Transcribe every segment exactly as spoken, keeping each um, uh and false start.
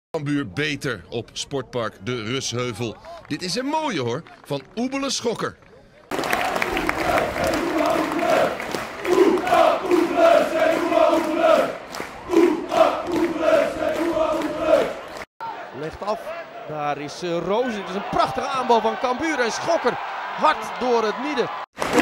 Cambuur beter op Sportpark de Rusheuvel. Dit is een mooie hoor, van Oebele Schokker. Legt af, daar is uh, Roos. Het is een prachtige aanbal van Cambuur en Schokker hard door het midden.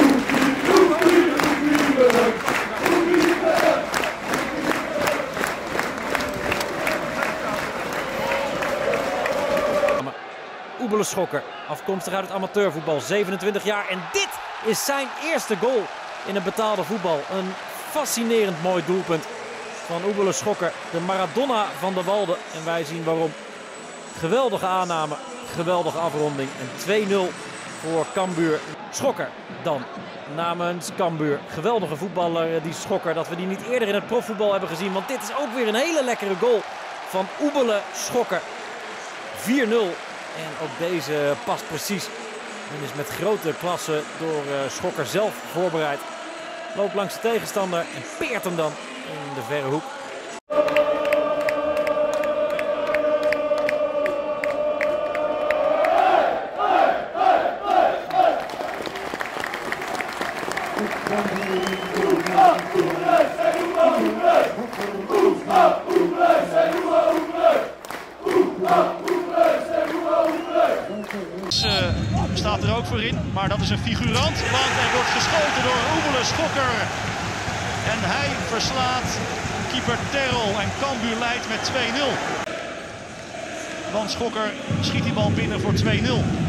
Oebele Schokker, afkomstig uit het amateurvoetbal, zevenentwintig jaar. En dit is zijn eerste goal in het betaalde voetbal. Een fascinerend mooi doelpunt van Oebele Schokker. De Maradona van de Walde. En wij zien waarom. Geweldige aanname, geweldige afronding. En twee nul voor Cambuur. Schokker dan namens Cambuur. Geweldige voetballer die Schokker. Dat we die niet eerder in het profvoetbal hebben gezien. Want dit is ook weer een hele lekkere goal van Oebele Schokker. vier nul. En ook deze past precies. En is met grote klasse door uh, Schokker zelf voorbereid. Loopt langs de tegenstander en peert hem dan in de verre hoek. Uh, staat er ook voor in, maar dat is een figurant, want er wordt geschoten door Oebele Schokker. En hij verslaat keeper Terrel en Cambuur leidt met twee nul. Want Schokker schiet die bal binnen voor twee nul.